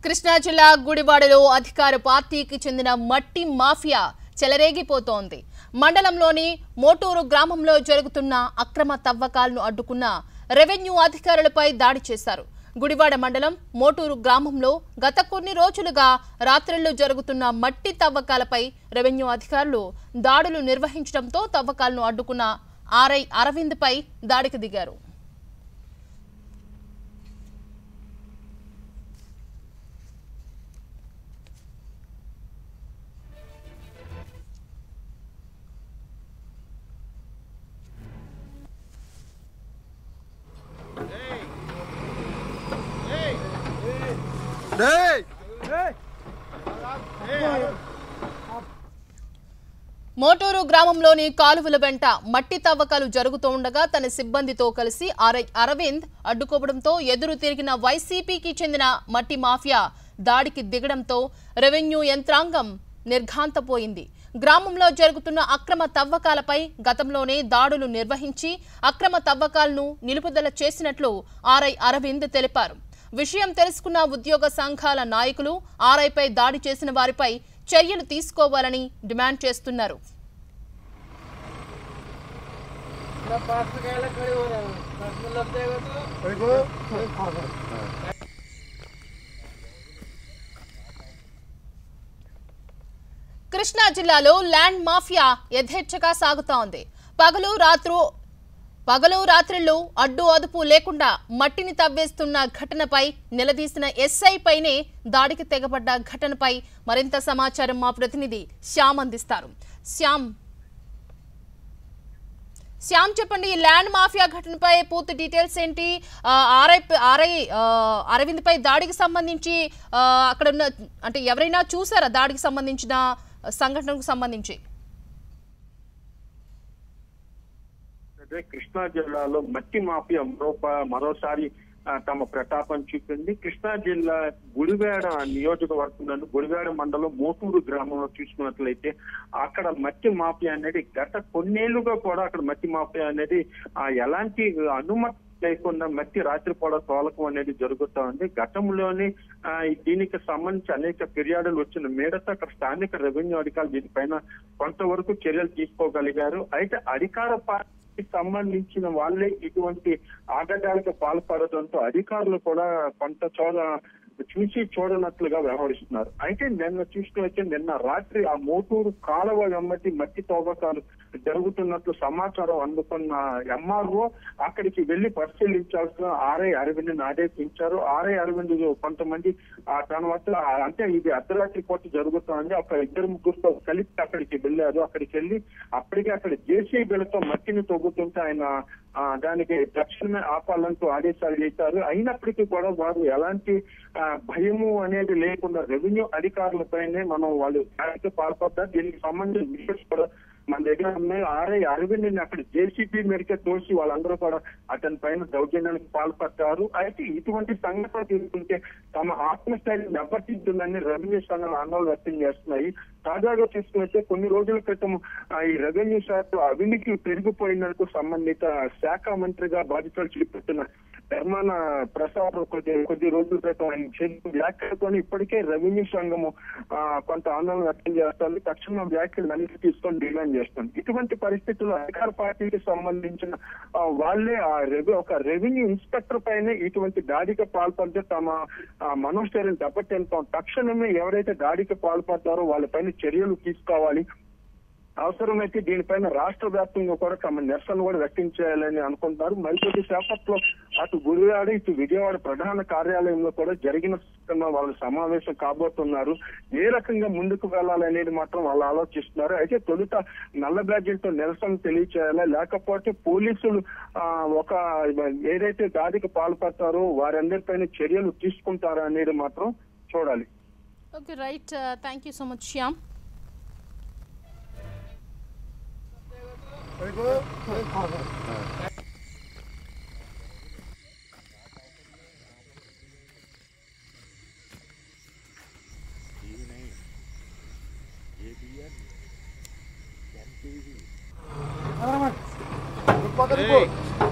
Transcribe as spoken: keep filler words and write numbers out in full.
కృష్ణా జిల్లా గుడివాడలో అధికార పార్టీకి చెందిన మట్టి మాఫియా చెలరేగిపోతోంది. మండలంలోని మోటూరు గ్రామంలో జరుగుతున్న అక్రమ తవ్వకాలను అడ్డుకున్న రెవెన్యూ అధికారులపై దాడి చేశారు. గుడివాడ మండలం మోటూరు గ్రామంలో గత కొన్ని రోజులుగా రాత్రిళ్లు జరుగుతున్న మట్టి తవ్వకాలపై రెవెన్యూ అధికారులు దాడులు నిర్వహించడంతో తవ్వకాలను అడ్డుకున్న ఆర్ఐ అరవింద్ పై దాడికి దిగారు. మోటూరు గ్రామంలోని కాలువల వెంట మట్టి తవ్వకాలు జరుగుతుండగా తన సిబ్బందితో కలిసి ఆర్ఐ అరవింద్ అడ్డుకోవడంతో ఎదురు తిరిగిన వైసీపీకి చెందిన మట్టి మాఫియా దాడికి దిగడంతో రెవెన్యూ యంత్రాంగం నిర్ఘాంతపోయింది. గ్రామంలో జరుగుతున్న అక్రమ తవ్వకాలపై గతంలోనే దాడులు నిర్వహించి అక్రమ తవ్వకాలను నిలుపుదల చేసినట్లు ఆర్ఐ అరవింద్ తెలిపారు. విషయం తెలుసుకున్న ఉద్యోగ సంఘాల నాయకులు ఆర్ఐపై దాడి చేసిన వారిపై చర్యలు తీసుకోవాలని డిమాండ్ చేస్తున్నారు. కృష్ణా జిల్లాలో ల్యాండ్ మాఫియా యథేచ్ఛగా సాగుతోంది. పగలు రాత్రు పగలు రాత్రిళ్లు అడ్డు అదుపు లేకుండా మట్టిని తవ్వేస్తున్న ఘటనపై నిలదీసిన ఎస్ఐ పైనే దాడికి తెగబడ్డ ఘటనపై మరింత సమాచారం మా ప్రతినిధి శ్యామ్ అందిస్తారు. శ్యామ్ శ్యామ్ చెప్పండి, ఈ ల్యాండ్ మాఫియా ఘటనపై పూర్తి డీటెయిల్స్ ఏంటి? ఆర్ఐ ఆర్ఐ అరవింద్ పై దాడికి సంబంధించి అక్కడ ఉన్న అంటే ఎవరైనా చూసారా దాడికి సంబంధించిన సంఘటనకు సంబంధించి? కృష్ణా జిల్లాలో మట్టి మాఫియా మరో మరోసారి తమ ప్రతాపం చూపింది. కృష్ణా జిల్లా గుడివాడ నియోజకవర్గంలో గుడివాడ మండలం మోటూరు గ్రామంలో చూసుకున్నట్లయితే అక్కడ మట్టి మాఫియా అనేది గత కొన్నేళ్లుగా కూడా అక్కడ మట్టి మాఫియా అనేది ఎలాంటి అనుమతి లేకుండా మట్టి రాత్రిపూట తోలకం అనేది జరుగుతా ఉంది. గతంలోనే దీనికి సంబంధించి అనేక ఫిర్యాదులు వచ్చిన మేడతో అక్కడ స్థానిక రెవెన్యూ అధికారులు దీనిపైన కొంతవరకు చర్యలు తీసుకోగలిగారు. అయితే అధికార పార్టీ సంబంధించిన వాళ్ళే ఇటువంటి ఆటగాళ్ళకి పాల్పడటంతో అధికారులు కూడా కొంత చోట చూసి చూడనట్లుగా వ్యవహరిస్తున్నారు. అయితే నిన్న చూసుకున్నట్టే నిన్న రాత్రి ఆ మోటూరు కాలువ వెంబటి మట్టి తవ్వకాలు జరుగుతున్నట్లు సమాచారం అందుకున్న ఎంఆర్ఓ అక్కడికి వెళ్లి పరిశీలించాల్సిన ఆర్ఐ అరవింద్ ఆదేశించారు. ఆర్ఐ అరవింద్ కొంతమంది తన వద్ద అంటే ఇది అర్ధరాత్రి పూట జరుగుతుంది, అక్కడ ఇద్దరు ముగ్గురుతో కలిసి అక్కడికి వెళ్ళారు. అక్కడికి వెళ్ళి అప్పటికే అక్కడ జేసీబీలతో మట్టిని తవ్వుతుంటే ఆయన దానికి తక్షణమే ఆపాలంటూ ఆదేశాలు చేశారు. అయినప్పటికీ కూడా వారు ఎలాంటి భయము అనేది లేకుండా రెవెన్యూ అధికారులపైనే మనం వాళ్ళు దాడికి పాల్పడ్డారు. దీనికి సంబంధించిన విషయాలు కూడా మన దగ్గర ఉన్నాయి. ఆర్ఐ అరవింద్ అక్కడ జేసీబీ మేరకే తోసి వాళ్ళందరూ కూడా అతని పైన దౌర్జన్యానికి పాల్పడ్డారు. అయితే ఇటువంటి సంఘటనలు తీసుకుంటే తమ ఆత్మస్థైర్యం దెబ్బతింటుందని రెవెన్యూ సంఘాలు ఆందోళన వ్యక్తం చేస్తున్నాయి. తాజాగా చూసుకుంటే కొన్ని రోజుల క్రితం ఈ రెవెన్యూ శాఖ అవినీతి పెరిగిపోయినందుకు సంబంధిత శాఖ మంత్రిగా బాధ్యతలు చేపట్టిన ధర్మాన ప్రసాద్ కొద్ది కొద్ది రోజుల క్రితం ఆయన చేసిన వ్యాఖ్యలతోనే ఇప్పటికే రెవెన్యూ సంఘము కొంత ఆందోళన వ్యక్తం చేస్తుంది. తక్షణం వ్యాఖ్యలు వెనక్కి తీసుకొని డిమాండ్ చేస్తుంది. ఇటువంటి పరిస్థితుల్లో అధికార పార్టీకి సంబంధించిన వాళ్ళే ఆ రెవెన్యూ ఒక రెవెన్యూ ఇన్స్పెక్టర్ పైనే ఇటువంటి దాడికి పాల్పడితే తమ మనోస్థైర్యం దెబ్బతింటాం. తక్షణమే ఎవరైతే దాడికి పాల్పడతారో వాళ్ళపైన చర్యలు తీసుకోవాలి. అవసరమైతే దీనిపైన రాష్ట్ర వ్యాప్తంగా కూడా తమ నిరసన కూడా వ్యక్తం చేయాలని అనుకుంటారు. మరికొద్ది సేపట్లో అటు గుడివాడ ఇటు విజయవాడ ప్రధాన కార్యాలయంలో కూడా జరిగిన వాళ్ళు సమావేశం కాబోతున్నారు. ఏ రకంగా ముందుకు వెళ్లాలనేది మాత్రం వాళ్ళు ఆలోచిస్తున్నారు. అయితే తొలుత నల్ల బ్యాడ్జీలతో నిరసన తెలియచేయాలా, లేకపోతే పోలీసులు ఒక ఏదైతే దాడికి పాల్పడతారో వారందరిపైన చర్యలు తీసుకుంటారా అనేది మాత్రం చూడాలి. Okay, right. Thank you so much Shyam. Very good. Very good. Good.